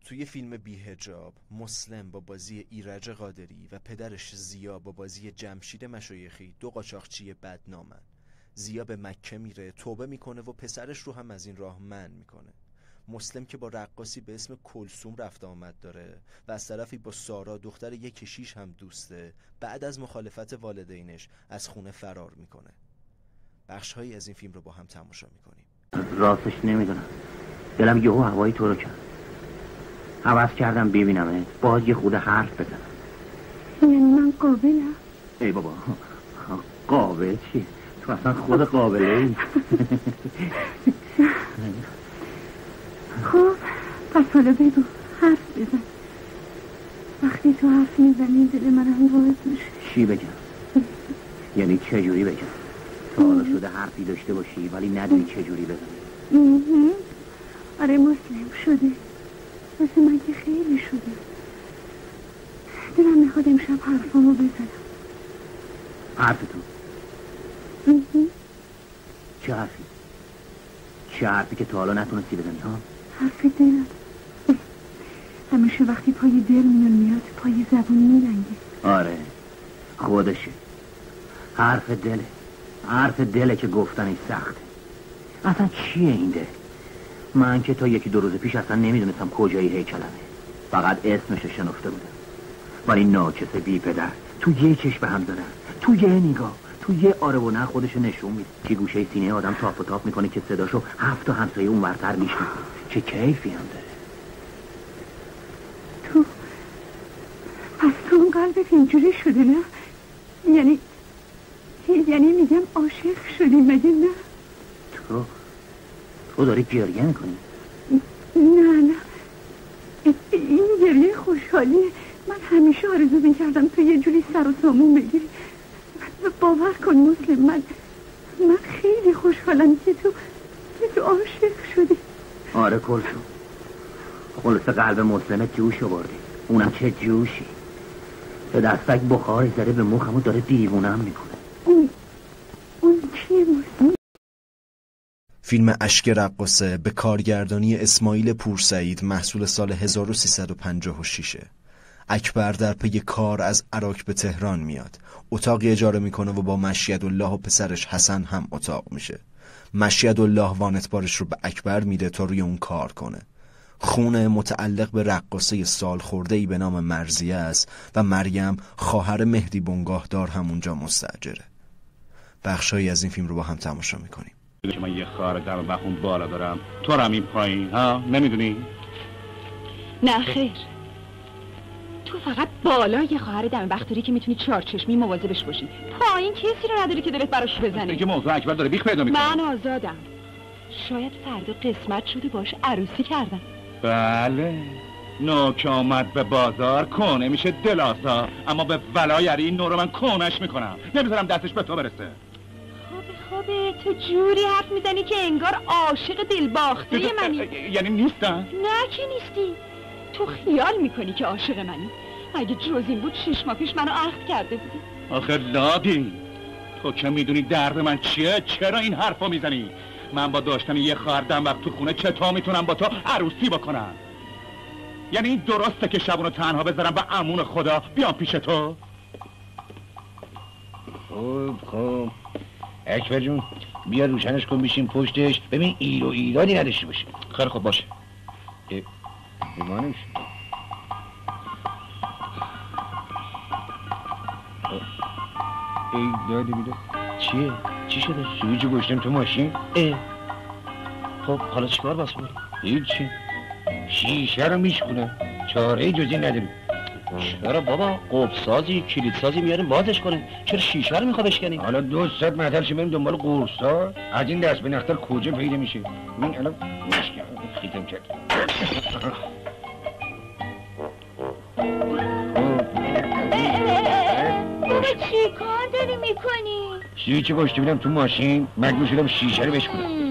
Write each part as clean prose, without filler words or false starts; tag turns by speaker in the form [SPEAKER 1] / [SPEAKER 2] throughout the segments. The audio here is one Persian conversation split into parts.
[SPEAKER 1] توی فیلم بی‌حجاب مسلم با بازی ایرج قادری و پدرش زیا با بازی جمشید مشایخی دو قاچاقچی بدنامن. زیا به مکه میره، توبه میکنه و پسرش رو هم از این راه منع میکنه. مسلم که با رقاصی به اسم کلثوم رفت آمد داره و از طرفی با سارا دختر یک کشیش هم دوسته، بعد از مخالفت والدینش از خونه فرار میکنه. بخش‌هایی از این فیلم رو با هم تماشا میکنیم.
[SPEAKER 2] راستش نمیدونم، دلم یهو هوای تو رو کرد، حوض کردم ببینمت، باز یه خود حرف بزنم.
[SPEAKER 3] یعنی من قابلم؟
[SPEAKER 2] ای بابا، قابل چی؟ تو اصلا خود قابله ای.
[SPEAKER 3] خب پس حالا بگو، حرف بزن. وقتی تو حرف میزنی دل من هم باعث میشه.
[SPEAKER 2] چی بگم؟ یعنی چه جوری بگم؟ تا حالا شده حرفی داشته باشی ولی ندونی چه جوری بزنی؟
[SPEAKER 3] آره مسلم شده، واسه من که خیلی شده. دلم میخواد امشب حرفامو بزنم.
[SPEAKER 2] حرف تو؟ چه حرفی؟ چه حرفی که تا حالا نتونستی بزنی ها؟
[SPEAKER 3] حرف دلم. همیشه وقتی پای دل میاد پای زبون میلنگه.
[SPEAKER 2] آره خودشه، حرف دله، حرف دله که گفتنش سخته. اصلا چیه این دل؟ من که تا یکی دو روز پیش اصلا نمیدونستم کجایی هیکلمه، فقط اسمشو شنفته بودم. ولی ناچسه بی پدر تو یه چشم هم زدن، تو یه نگاه، تو یه آره و نه خودشو نشون میده که گوشه سینه آدم تاپ و تاپ میکنه که صداشو 7 تا همسایه اون ورتر میشنه. چه کیفی هم داره.
[SPEAKER 3] پس تو اون قلبت اینجوری شده نه؟ یعنی میگم عاشق شدی مگه نه؟
[SPEAKER 2] تو داری گریه میکنی؟
[SPEAKER 3] نه این گریه خوشحالیه. من همیشه آرزو میکردم تو یه جوری سر و سامون بگیری. باور کن مسلم، من خیلی خوشحالم که تو عاشق شدی.
[SPEAKER 2] آره کلثوم، خلاصه قلب مسلمت جوش آوردی، اونم چه جوشی. به دستک بخار زده به مخمو داره دیوونم میکنه.
[SPEAKER 3] اون چیه مسلم؟
[SPEAKER 1] فیلم اشک رقاصه به کارگردانی اسماعیل پورسعید محصول سال 1356. اکبر در پی کار از عراق به تهران میاد، اتاقی اجاره میکنه و با مشیدالله و پسرش حسن هم اتاق میشه. مشیدالله وانتبارش رو به اکبر میده تا روی اون کار کنه. خونه متعلق به رقاصه سال خورده‌ای به نام مرضیه است و مریم خواهر مهدی بنگاهدار همونجا مستاجره. بخشایی از این فیلم رو با هم تماشا میکنیم.
[SPEAKER 4] که من یه خواهر دم بخون بالا دارم، تو هم این پایین ها، نمیدونی؟
[SPEAKER 5] نه خیر، تو فقط بالا یه خواهر دم بختوری که میتونی چارچشمی مواظبش باشی، پایین کسی رو نداری که دلت براش بزنه.
[SPEAKER 4] این که موضوع اکبر داره بیخ پیدا میکنه.
[SPEAKER 5] من آزادم، شاید فردا قسمت شده باش عروسی کردم.
[SPEAKER 4] بله، نو که آمد به بازار کونه میشه دلاسا، اما به ولایری این نو رو من کونش میکنم، نمیذارم دستش به تو برسه.
[SPEAKER 5] خوبه تو جوری حرف میزنی که انگار عاشق دلباخته منی.
[SPEAKER 4] یعنی نیستم؟
[SPEAKER 5] نه که نیستی، تو خیال میکنی که عاشق منی. اگه جز این بود 6 ماه پیش منو عقد کرده بودی.
[SPEAKER 4] آخه لابی، تو که میدونی درد من چیه، چرا این حرفو میزنی؟ من با داشتن یه خواهر دم وقت تو خونه چطور میتونم با تو عروسی بکنم؟ یعنی این درسته که شبونو تنها بذارم به امون خدا بیام پیش تو؟
[SPEAKER 6] خب اکبر جون بیا روشنش کن بشیم پشتش، ببین ایل و ایلادی نداشته باشه.
[SPEAKER 4] خیلی خوب باشه.
[SPEAKER 6] ایمانش ای دادی بیده چیه؟ چی شده؟ سویچو گوشتم تو ماشین؟
[SPEAKER 7] خب حالا چیکار باز کنی؟
[SPEAKER 6] هیچی، شیشه رو میشکنه، چاره جزی نداریم.
[SPEAKER 7] چرا بابا، قفل‌سازی کلید سازی میاریم بازش کنیم، چرا شیشه رو میخوای بشکنی؟
[SPEAKER 6] حالا 200 متر شه بریم دنبال قرصا، از این دست به نختر کجا پیدا میشه؟ من الان خیتم کرد.
[SPEAKER 8] بابا چی کار داری میکنی؟
[SPEAKER 6] سویچو گوشته بودم تو ماشین، مجبور شدم شیشه رو بشکنم.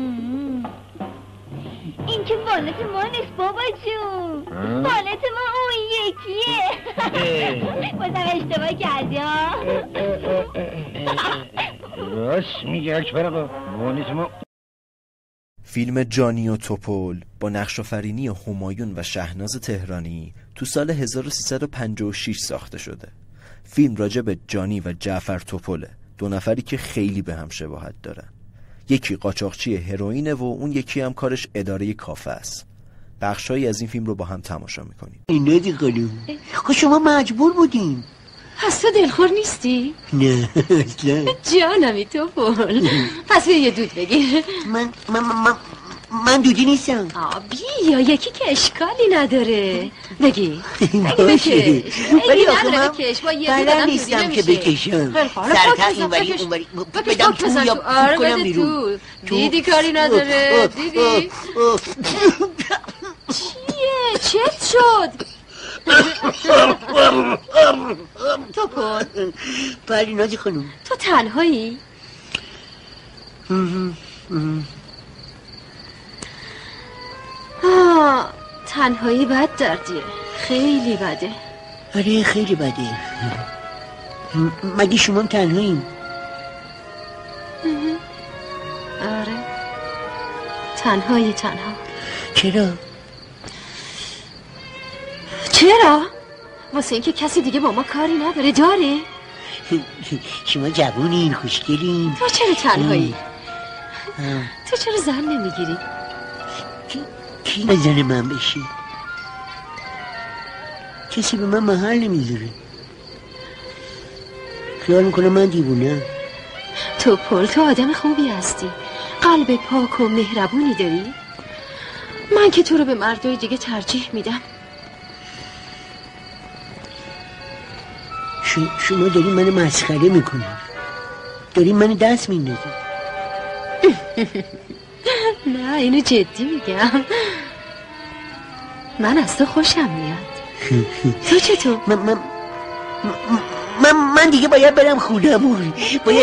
[SPEAKER 8] این که والت ما نیست بابا جون، والت ما اون یکیه. بازم اشتباه کردی ها.
[SPEAKER 6] راست میگه اکبر آقا، والت ما.
[SPEAKER 1] فیلم جانی و توپل با نقش‌آفرینی همایون و شهناز تهرانی تو سال 1356 ساخته شده. فیلم راجع به جانی و جعفر توپله، دو نفری که خیلی به هم شباهت دارن. یکی قاچاقچی هروئینه و اون یکی هم کارش اداره کافه است. بخشایی از این فیلم رو با هم تماشا میکنیم.
[SPEAKER 9] نه دیگه خب شما مجبور بودین.
[SPEAKER 10] پس تو دلخور نیستی؟
[SPEAKER 9] نه اصلا
[SPEAKER 10] جانمی توپل. پس یه دود بگیر.
[SPEAKER 9] من دودی نیستم.
[SPEAKER 10] بیا یکی که اشکالی نداره. بگی بکش.
[SPEAKER 9] ولی
[SPEAKER 10] نداره بکش. با یه دود
[SPEAKER 9] بلد نیستم که بکشم. سرتا این ولی اون ولی بدم تو یا پول کنم بیرون.
[SPEAKER 10] دیدی کاری نداره. دیدی چیه؟ چت شد؟ توپل
[SPEAKER 9] پرینازی خانم
[SPEAKER 10] تو تنهایی؟ تنهایی بد دردیه، خیلی بده.
[SPEAKER 9] آره خیلی بده. مگه شما تنهاییم؟
[SPEAKER 10] آره تنهایی. تنها چرا؟ واسه اینکه کسی دیگه با ما کاری نداره. داره؟
[SPEAKER 9] شما جوونین، خوشگلین.
[SPEAKER 10] تو چرا تنهایی؟ تو چرا زن نمیگیری؟
[SPEAKER 9] کی به زن من بشه؟ کسی به من محل نمیذاره. خیال میکنه من دیوونه.
[SPEAKER 10] توپل تو آدم خوبی هستی، قلب پاک و مهربونی داری. من که تو رو به مردای دیگه ترجیح میدم.
[SPEAKER 9] شما داری منو مسخره میکنی، داری منو دست میندازی.
[SPEAKER 10] نه اینو جدی میگم. من از تو خوشم میاد. تو چطور؟
[SPEAKER 9] من دیگه باید برم خونمون.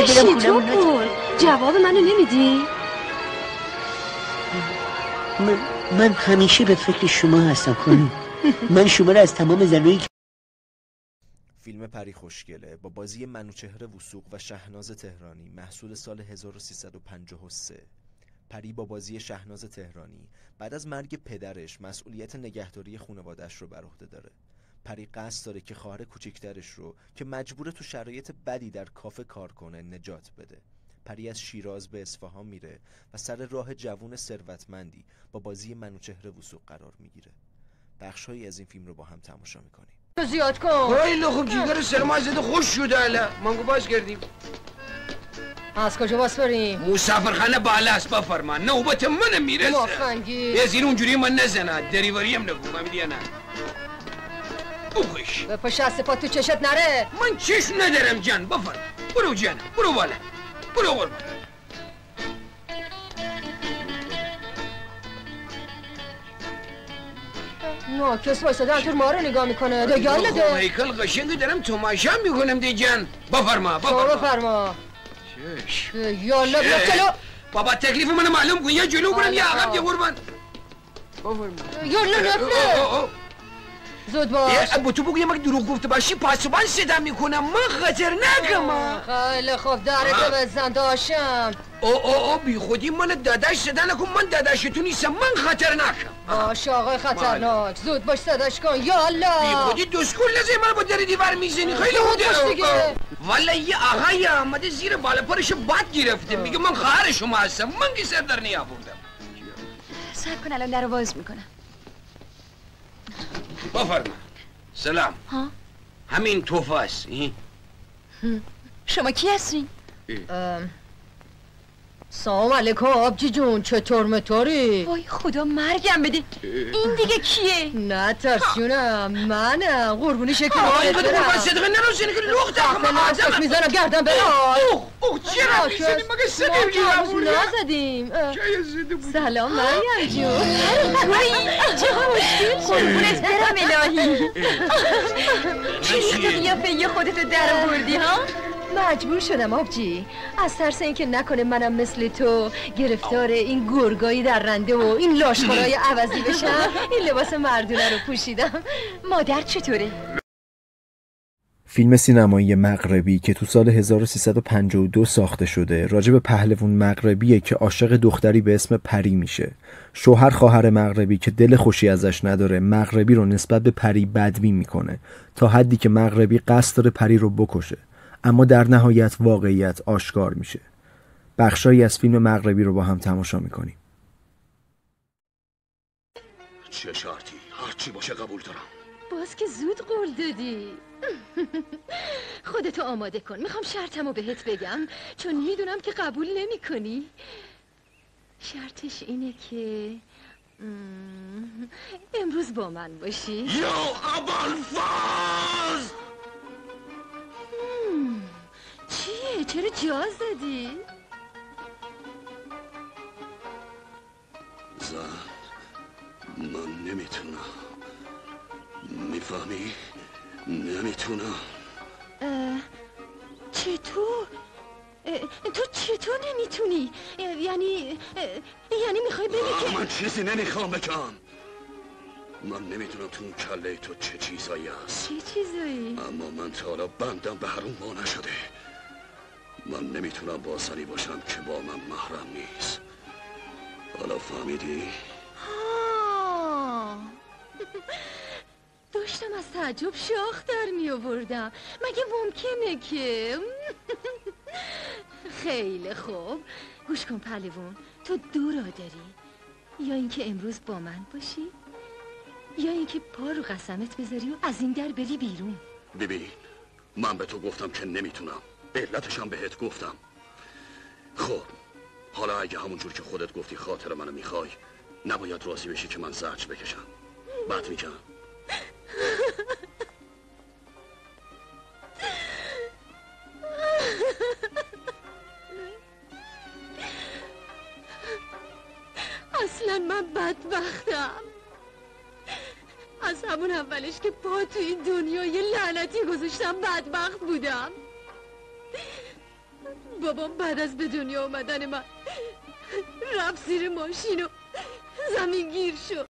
[SPEAKER 10] جواب منو نمیدی؟
[SPEAKER 9] من همیشه به فکر شما هستم خانم. من شما رو از تمام زنایی.
[SPEAKER 1] فیلم پری خوشگله با بازی منوچهر وثوق و شهناز تهرانی محصول سال 1353. پری با بازی شهناز تهرانی بعد از مرگ پدرش مسئولیت نگهداری خانواده‌اش رو بر عهده داره. پری قصد داره که خواهر کوچکترش رو که مجبوره تو شرایط بدی در کافه کار کنه نجات بده. پری از شیراز به اصفهان میره و سر راه جوون ثروتمندی با بازی منوچهر وثوق قرار میگیره. بخشایی از این فیلم رو با هم تماشا میکنیم.
[SPEAKER 6] زیاد کن. خیلی خوب جیگر سرما زده خوش شده اله. مانگو باز کردیم.
[SPEAKER 10] از کجا باز بریم؟
[SPEAKER 6] مسافرخانه بالا است بفرما. نوبت من میرسه.
[SPEAKER 10] مفنگی.
[SPEAKER 6] یه زیر اونجوری من نزنه. دریوری هم نگو فهمیدی نه. اوخش.
[SPEAKER 10] به پشت از پا تو چشت نره.
[SPEAKER 6] من چشم ندارم جان بفرما. برو جان. برو بالا. برو قربان.
[SPEAKER 10] کس وایساده انطور ما رو نگاه میکنه. دگل ده.
[SPEAKER 6] هیکل قشنگی دارم تماشا میکنم دی جان. بفرما.
[SPEAKER 10] بفرما.
[SPEAKER 6] چش.
[SPEAKER 10] یالا بیا جلو.
[SPEAKER 6] بابا تکلیف منو معلوم کن. یا جلو برم یا عقب یا قربان. بفرما.
[SPEAKER 10] یالا نفره. زود باش.
[SPEAKER 6] با تو بگو یه مگه دروغ گفته باشی پاسبان صدا میکنم. من خطرناکم.
[SPEAKER 10] خیلی خوب درتو بزن داشتم.
[SPEAKER 6] او بی خودی من داداش صدا نکن. من داداش تو نیستم. من خطرناکم.
[SPEAKER 10] باش آقای خطرناک. زود باش صداش کن. یالا
[SPEAKER 6] بی خودی دوسکول لازه من با در دیوار میزنی. خیلی خوده. والا یه آقای آمده زیر بالا پرش باد گرفته. میگه من خواهر شما هستم. من که سر در نیاوردم.
[SPEAKER 5] صبر کن الان درو باز میکنم.
[SPEAKER 6] بفرما. سلام.
[SPEAKER 5] ها؟
[SPEAKER 6] همین توفه است.
[SPEAKER 5] شما کی هستین؟
[SPEAKER 10] سلام علیکم آبجی جون. چطور مطوری؟
[SPEAKER 5] وای خدا مرگم بده. این دیگه کیه؟
[SPEAKER 10] نه ترس جونم. منم قربونی شکل
[SPEAKER 6] اینقدر قربان صدقه نروزینی که لخت هم
[SPEAKER 10] آدم میزنم گردم برای
[SPEAKER 6] چرا میزنیم مگه سدیم جوابونه
[SPEAKER 10] نزدیم. سلام مریم جون.
[SPEAKER 5] چه مشکل قربونت برم الهی. چی تو قیافه خودتو در بردی ها؟
[SPEAKER 10] مجبور شدم آبجی. از ترس اینکه نکنه منم مثل تو گرفتار این گرگایی در رنده و این لاشخورای عوضی بشم این لباس مردونه رو پوشیدم.
[SPEAKER 5] مادر چطوره؟
[SPEAKER 1] فیلم سینمایی مغربی که تو سال 1352 ساخته شده راجع به پهلوان مغربیه که عاشق دختری به اسم پری میشه. شوهر خواهر مغربی که دل خوشی ازش نداره مغربی رو نسبت به پری بدبین میکنه تا حدی که مغربی قصد داره پری رو بکشه، اما در نهایت واقعیت آشکار میشه. بخشایی از فیلم مغربی رو با هم تماشا میکنیم.
[SPEAKER 4] چه شرطی؟ هرچی باشه قبول دارم.
[SPEAKER 10] باز که زود قول دادی. خودتو آماده کن، میخوام شرطمو بهت بگم چون میدونم که قبول نمی کنی. شرطش اینه که امروز با من باشی.
[SPEAKER 4] یا ابوالفضل!
[SPEAKER 10] چیه؟ چرا جاز دادی؟
[SPEAKER 4] زن، من نمیتونم. میفهمی؟ نمیتونم.
[SPEAKER 10] چطور؟ تو چطور نمیتونی؟ یعنی میخوای بگی که
[SPEAKER 4] من چیزی نمیخوام بگم. من نمیدونم تو اون کله تو چه چیزایی هست.
[SPEAKER 10] چه چیزایی؟
[SPEAKER 4] اما من تا حالا بندم به هر اون با نشده. من نمیتونم با زنی باشم که با من محرم نیست. حالا فهمیدی؟
[SPEAKER 10] داشتم از تعجب شاخ در می آوردم. مگه ممکنه که خیلی خوب. گوش کن پهلوان، تو دو راه داری. یا اینکه امروز با من باشی یا اینکه پا رو قسمت بذاری و از این در بری بیرون.
[SPEAKER 4] ببین، من به تو گفتم که نمیتونم. علتشم بهت گفتم. خب حالا اگه همونجور که خودت گفتی خاطر منو میخوای، نباید راضی بشی که من زجر بکشم. بد میگم.
[SPEAKER 10] اصلا من بدبختم. از همون اولش که پا تو این دنیا یه لعنتی گذاشتم بدبخت بودم. بابام بعد از به دنیا آمدن من رفت زیر ماشین و زمین گیر شد.